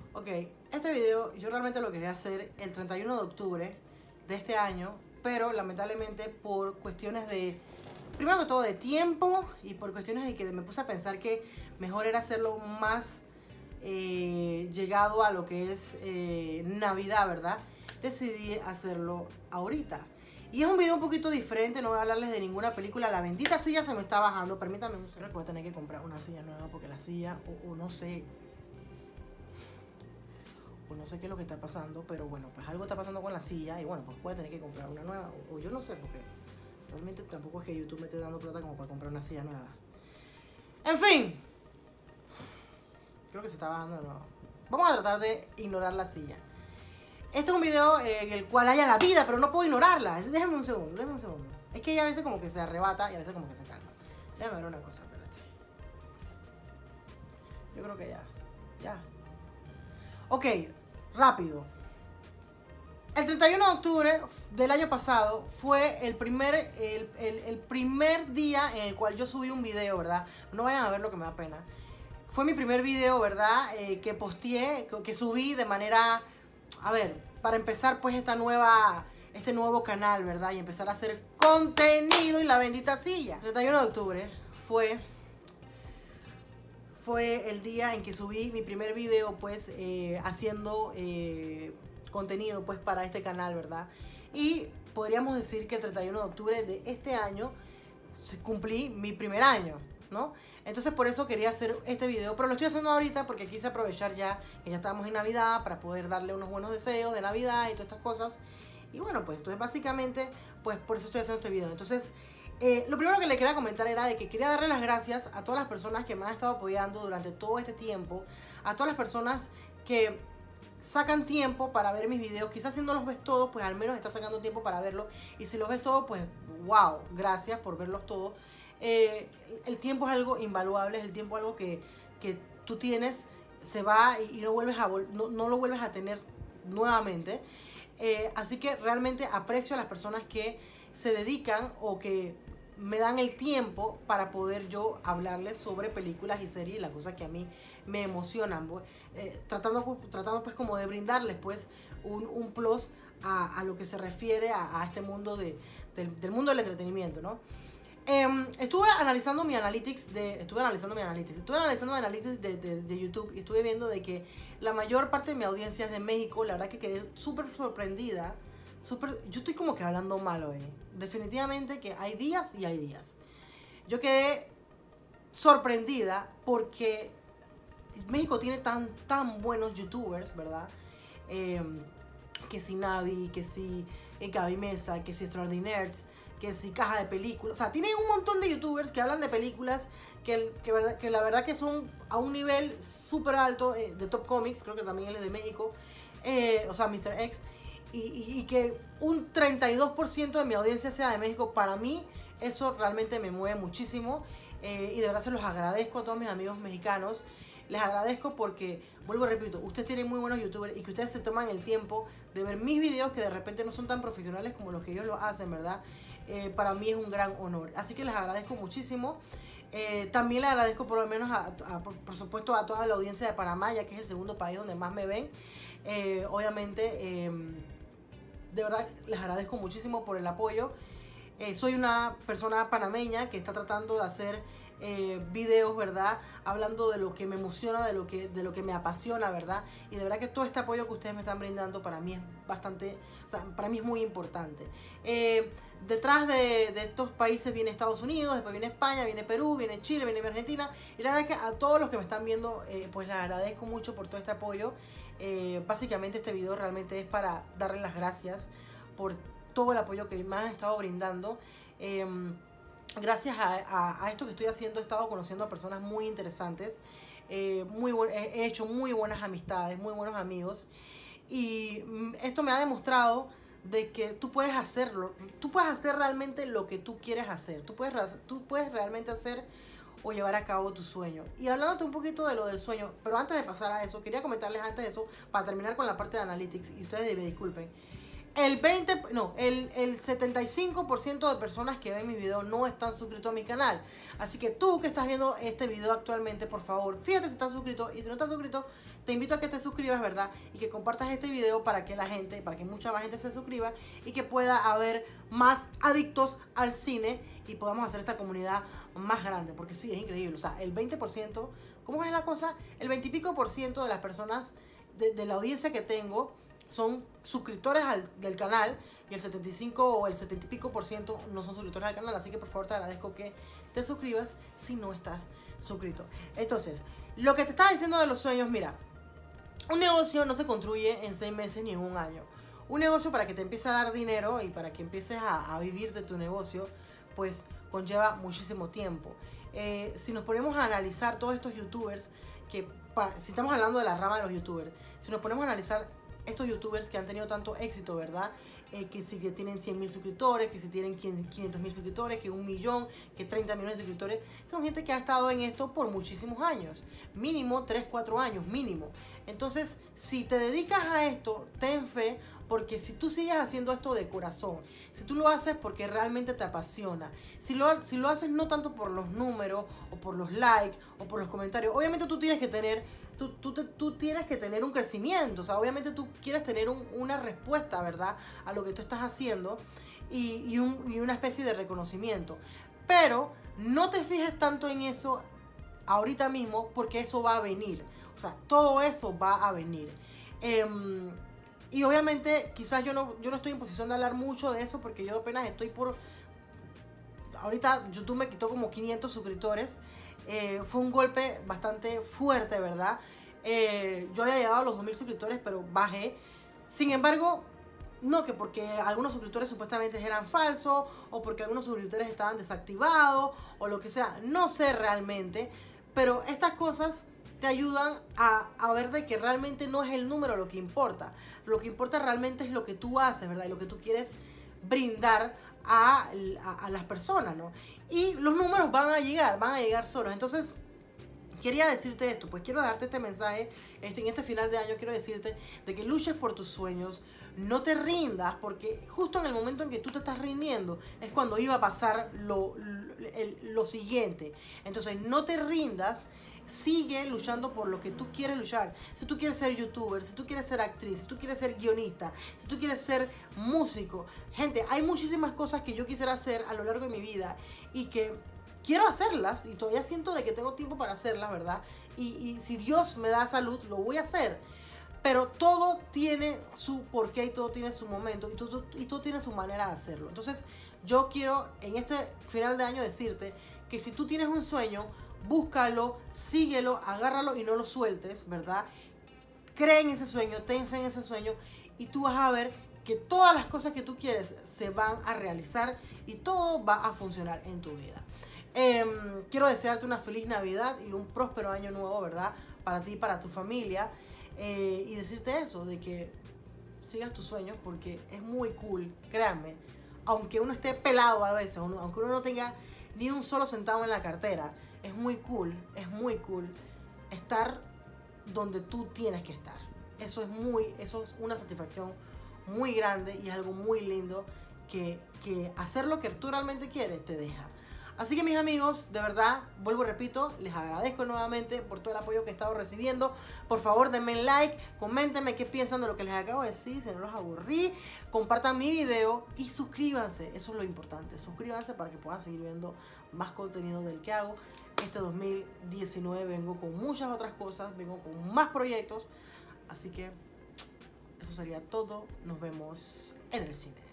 Ok, este video yo realmente lo quería hacer el 31 de octubre de este año, pero lamentablemente por cuestiones de, primero que todo de tiempo y por cuestiones de que me puse a pensar que mejor era hacerlo más llegado a lo que es Navidad, ¿verdad? Decidí hacerlo ahorita. Y es un video un poquito diferente, no voy a hablarles de ninguna película. La bendita silla se me está bajando, permítanme un segundo. Creo que voy a tener que comprar una silla nueva porque la silla, o no sé... Pues no sé qué es lo que está pasando, pero bueno, pues algo está pasando con la silla y bueno, pues voy a tener que comprar una nueva, o yo no sé, porque realmente tampoco es que YouTube me esté dando plata como para comprar una silla nueva. En fin, creo que se está bajando de nuevo. Vamos a tratar de ignorar la silla. Este es un video en el cual haya la vida, pero no puedo ignorarla. Déjame un segundo, déjame un segundo. Es que ella a veces como que se arrebata y a veces como que se calma. Déjame ver una cosa, espérate. Yo creo que ya. Ok, rápido. El 31 de octubre del año pasado fue el primer día en el cual yo subí un video, ¿verdad? No vayan a ver lo que me da pena. Fue mi primer video, ¿verdad? Que posteé, que subí de manera... A ver, para empezar pues este nuevo canal, ¿verdad? Y empezar a hacer contenido y la bendita silla. El 31 de octubre fue el día en que subí mi primer video pues haciendo contenido pues para este canal, ¿verdad? Y podríamos decir que el 31 de octubre de este año cumplí mi primer año, ¿no? Entonces por eso quería hacer este video, pero lo estoy haciendo ahorita porque quise aprovechar ya que ya estamos en Navidad para poder darle unos buenos deseos de Navidad y todas estas cosas. Y bueno, pues entonces básicamente pues por eso estoy haciendo este video. Entonces lo primero que le quería comentar era de que quería darle las gracias a todas las personas que me han estado apoyando durante todo este tiempo, a todas las personas que sacan tiempo para ver mis videos. Quizás si no los ves todos, pues al menos estás sacando tiempo para verlos. Y si los ves todos, pues wow, gracias por verlos todos. El tiempo es algo invaluable, es el tiempo algo que tú tienes, se va y no lo vuelves a tener nuevamente. Así que realmente aprecio a las personas que se dedican o que me dan el tiempo para poder yo hablarles sobre películas y series, las cosas que a mí me emocionan, pues, tratando pues como de brindarles pues un plus a lo que se refiere a este mundo del mundo del entretenimiento, ¿no? Estuve analizando mi analytics de YouTube y estuve viendo de que la mayor parte de mi audiencia es de México. La verdad que quedé súper sorprendida. Yo estoy como que hablando mal hoy. Definitivamente que hay días y hay días. Yo quedé sorprendida porque México tiene tan buenos youtubers, ¿verdad? Que si Navi, que si Gaby Mesa, que si Extraordinaires, que si Caja de Películas. O sea, tienen un montón de youtubers que hablan de películas que la verdad que son a un nivel súper alto, de Top Comics, creo que también él es de México, o sea, Mr. X, y que un 32% de mi audiencia sea de México. Para mí eso realmente me mueve muchísimo, y de verdad se los agradezco a todos mis amigos mexicanos. Les agradezco porque, vuelvo y repito, ustedes tienen muy buenos youtubers y que ustedes se toman el tiempo de ver mis videos que de repente no son tan profesionales como los que ellos lo hacen, ¿verdad? Para mí es un gran honor. Así que les agradezco muchísimo. También les agradezco por lo menos, por supuesto, a toda la audiencia de Panamá, ya que es el segundo país donde más me ven. Obviamente, de verdad les agradezco muchísimo por el apoyo. Soy una persona panameña que está tratando de hacer videos, ¿verdad? Hablando de lo que me emociona, de lo que me apasiona, ¿verdad? Y de verdad que todo este apoyo que ustedes me están brindando para mí es bastante, o sea, para mí es muy importante. Detrás de estos países viene Estados Unidos, después viene España, viene Perú, viene Chile, viene Argentina. Y la verdad que a todos los que me están viendo, pues les agradezco mucho por todo este apoyo. Básicamente este video realmente es para darles las gracias por todo el apoyo que me han estado brindando. Gracias a esto que estoy haciendo he estado conociendo a personas muy interesantes. He hecho muy buenas amistades, muy buenos amigos. Y esto me ha demostrado de que tú puedes hacerlo. Tú puedes hacer realmente lo que tú quieres hacer. Tú puedes realmente hacer o llevar a cabo tu sueño. Y hablándote un poquito de lo del sueño, pero antes de pasar a eso, quería comentarles antes de eso, para terminar con la parte de Analytics, y ustedes me disculpen. el 75% de personas que ven mi video no están suscritos a mi canal. Así que tú que estás viendo este video actualmente, por favor, fíjate si estás suscrito. Y si no estás suscrito, te invito a que te suscribas, ¿verdad? Y que compartas este video para que mucha más gente se suscriba y que pueda haber más adictos al cine y podamos hacer esta comunidad más grande. Porque sí, es increíble. O sea, el 20%, ¿cómo es la cosa? El 20 y pico por ciento de las personas de la audiencia que tengo son suscriptores del canal y el 75 o el 70 y pico por ciento no son suscriptores al canal. Así que por favor te agradezco que te suscribas si no estás suscrito. Entonces, lo que te estaba diciendo de los sueños, mira, un negocio no se construye en 6 meses ni en un año. Un negocio, para que te empiece a dar dinero y para que empieces a vivir de tu negocio, pues conlleva muchísimo tiempo. Si nos ponemos a analizar todos estos youtubers, si estamos hablando de la rama de los youtubers, si nos ponemos a analizar estos youtubers que han tenido tanto éxito, ¿verdad? Que si que tienen 100.000 suscriptores, que si tienen 500.000 suscriptores, que 1 millón, que 30 millones de suscriptores. Son gente que ha estado en esto por muchísimos años. Mínimo 3, 4 años, mínimo. Entonces, si te dedicas a esto, ten fe, porque si tú sigues haciendo esto de corazón, si tú lo haces porque realmente te apasiona, si lo haces no tanto por los números, o por los likes, o por los comentarios, obviamente tú tienes que tener... Tú tienes que tener un crecimiento, o sea, obviamente tú quieres tener una respuesta, ¿verdad? A lo que tú estás haciendo y una especie de reconocimiento. Pero no te fijes tanto en eso ahorita mismo porque eso va a venir. O sea, todo eso va a venir. Y obviamente quizás yo no estoy en posición de hablar mucho de eso porque yo apenas estoy por... Ahorita YouTube me quitó como 500 suscriptores. Fue un golpe bastante fuerte, ¿verdad? Yo había llegado a los 2.000 suscriptores, pero bajé. Sin embargo, no que porque algunos suscriptores supuestamente eran falsos, o porque algunos suscriptores estaban desactivados, o lo que sea. No sé realmente, pero estas cosas te ayudan a ver de que realmente no es el número lo que importa. Lo que importa realmente es lo que tú haces, ¿verdad? Y lo que tú quieres brindar a las personas, ¿no? Y los números van a llegar solos. Entonces, quería decirte esto, pues quiero darte este mensaje, en este final de año quiero decirte de que luches por tus sueños, no te rindas, porque justo en el momento en que tú te estás rindiendo es cuando iba a pasar lo siguiente. Entonces, no te rindas. Sigue luchando por lo que tú quieres luchar. Si tú quieres ser youtuber, si tú quieres ser actriz, si tú quieres ser guionista, si tú quieres ser músico. Gente, hay muchísimas cosas que yo quisiera hacer a lo largo de mi vida y que quiero hacerlas y todavía siento de que tengo tiempo para hacerlas, ¿verdad? Y si Dios me da salud, lo voy a hacer. Pero todo tiene su porqué y todo tiene su momento y todo tiene su manera de hacerlo. Entonces, yo quiero en este final de año decirte que si tú tienes un sueño, búscalo, síguelo, agárralo y no lo sueltes, ¿verdad? Cree en ese sueño, ten fe en ese sueño y tú vas a ver que todas las cosas que tú quieres se van a realizar y todo va a funcionar en tu vida. Quiero desearte una feliz Navidad y un próspero año nuevo, ¿verdad? Para ti y para tu familia. Y decirte eso, de que sigas tus sueños porque es muy cool, créanme. Aunque uno esté pelado a veces, aunque uno no tenga ni un solo centavo en la cartera, es muy cool estar donde tú tienes que estar. Eso es una satisfacción muy grande y es algo muy lindo que hacer lo que tú realmente quieres te deja. Así que mis amigos, de verdad, vuelvo y repito, les agradezco nuevamente por todo el apoyo que he estado recibiendo. Por favor, denme like, coméntenme qué piensan de lo que les acabo de decir, si no los aburrí, compartan mi video y suscríbanse, eso es lo importante. Suscríbanse para que puedan seguir viendo más contenido del que hago. Este 2019 vengo con muchas otras cosas, vengo con más proyectos, así que eso sería todo. Nos vemos en el cine.